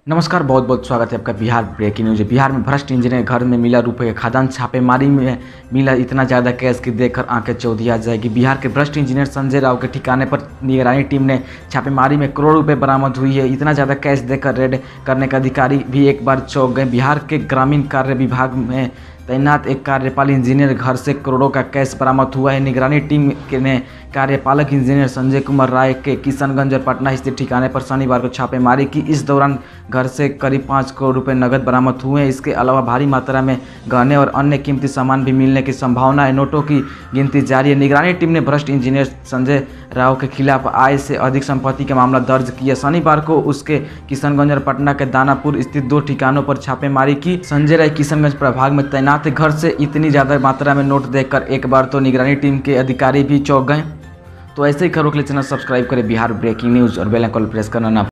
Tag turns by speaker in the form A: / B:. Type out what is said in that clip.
A: नमस्कार, बहुत बहुत स्वागत है आपका बिहार ब्रेकिंग न्यूज। बिहार में भ्रष्ट इंजीनियर घर में मिला रुपये का खदान, छापेमारी में मिला इतना ज़्यादा कैश कि देखकर आंखें चौधिया जाएगी। बिहार के भ्रष्ट इंजीनियर संजय राव के ठिकाने पर निगरानी टीम ने छापेमारी में करोड़ रुपए बरामद हुई है। इतना ज़्यादा कैश देखकर रेड करने का अधिकारी भी एक बार चौंक गए। बिहार के ग्रामीण कार्य विभाग में तैनात एक कार्यपालक इंजीनियर घर से करोड़ों का कैश बरामद हुआ है। निगरानी टीम ने कार्यपालक इंजीनियर संजय कुमार राय के किशनगंज और पटना स्थित ठिकाने पर शनिवार को छापेमारी की। इस दौरान घर से करीब 5 करोड़ रुपए नकद बरामद हुए हैं। इसके अलावा भारी मात्रा में गहने और अन्य कीमती सामान भी मिलने की संभावना है। नोटों की गिनती जारी है। निगरानी टीम ने भ्रष्ट इंजीनियर संजय राव के खिलाफ आय से अधिक संपत्ति का मामला दर्ज किया। शनिवार को उसके किशनगंज और पटना के दानापुर स्थित 2 ठिकानों पर छापेमारी की। संजय राय किशनगंज प्रभाग में तैनात घर से इतनी ज़्यादा मात्रा में नोट देखकर एक बार तो निगरानी टीम के अधिकारी भी चौंक गए। तो ऐसे ही खबरों के लिए चैनल सब्सक्राइब करें बिहार ब्रेकिंग न्यूज़ और बेल आइकन प्रेस करना ना